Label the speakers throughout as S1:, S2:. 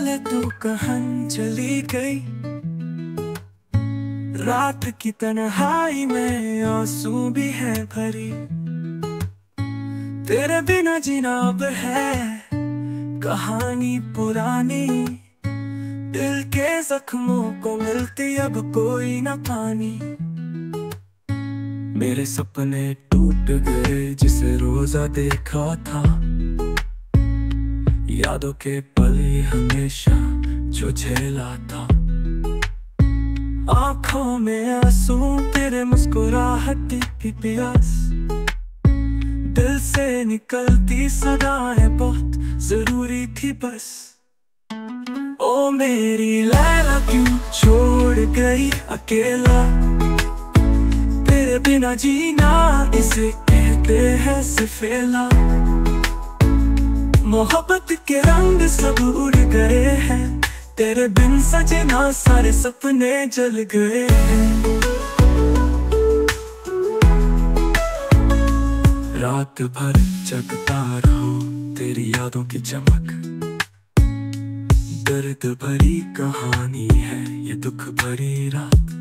S1: पहले तू कहाँ चली गई। रात की तन्हाई में आंसू भी है भरी। तेरे बिना जीना अब है कहानी पुरानी। दिल के जख्मों को मिलती अब कोई ना पानी। मेरे सपने टूट गए जिसे रोजा देखा था। यादों के पल हमेशा जो झेला था। आंखों में आंसू तेरे मुस्कुराहट की प्यास। दिल से निकलती सदाएं बहुत जरूरी थी बस। ओ मेरी लैला क्यों छोड़ गई अकेला। तेरे बिना जीना इसे कहते हैं सिफेला। मोहब्बत के रंग सब उड़ गए हैं। तेरे बिन सजे ना सारे सपने जल गए हैं। रात भर जगता रहूं तेरी यादों की चमक। दर्द भरी कहानी है ये दुख भरी रात।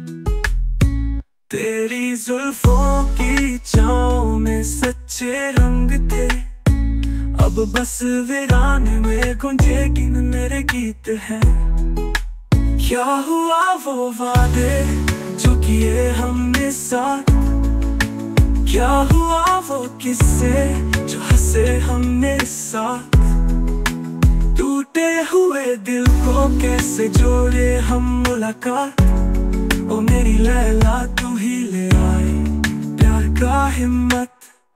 S1: तेरी जुल्फों की छाँव में सच्चे रंग थे। अब बस वीराने में गूंजेगी मेरे गीत हैं। क्या हुआ वो वादे जो किए हमने साथ। क्या हुआ वो किस्से जो हंसे हमने साथ। टूटे हुए दिल को कैसे जोड़े हम मुलाकात। ओ मेरी लैला तू ही ले आई प्यार का हिम्मत।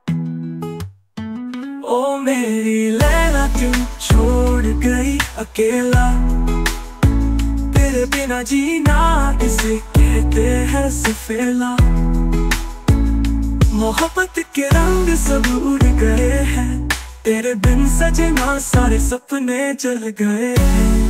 S1: ओ मेरी लैला क्यों छोड़ गई अकेला। तेरे बिना जीना इसे कहते हैं सिफेला। मोहब्बत के रंग सब उड़ गए हैं। तेरे बिन सजे ना सारे सपने जल गए हैं।